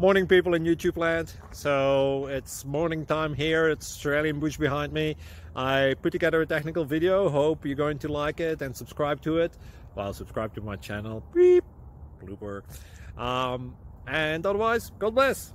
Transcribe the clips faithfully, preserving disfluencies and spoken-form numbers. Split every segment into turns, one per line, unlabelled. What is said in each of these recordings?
Morning, people in YouTube land. So it's morning time here. It's Australian bush behind me. I put together a technical video. Hope you're going to like it and subscribe to it. Well, subscribe to my channel. Beep. Blooper. Um, and otherwise, God bless.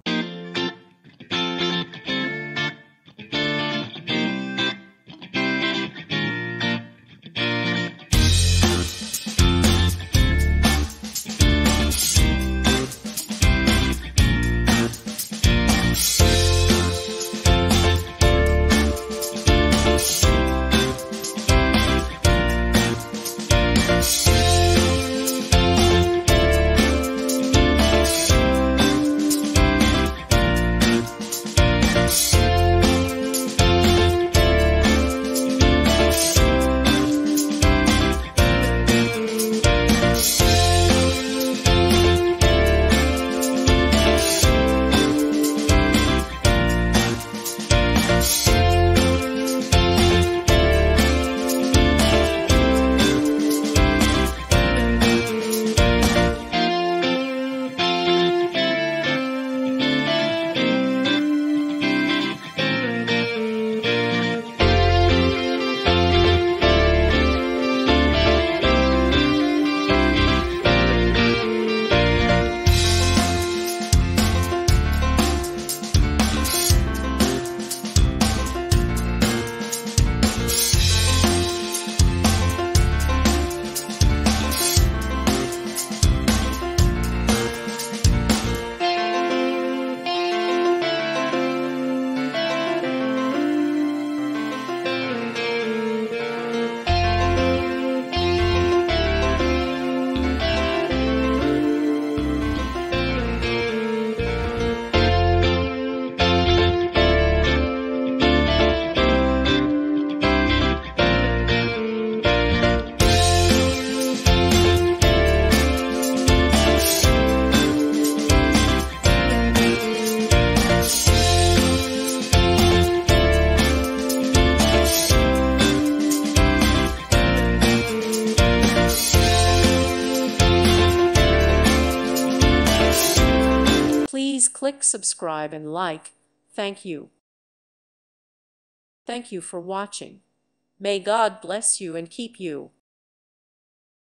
Please click subscribe and like. Thank you. Thank you for watching. May God bless you and keep you.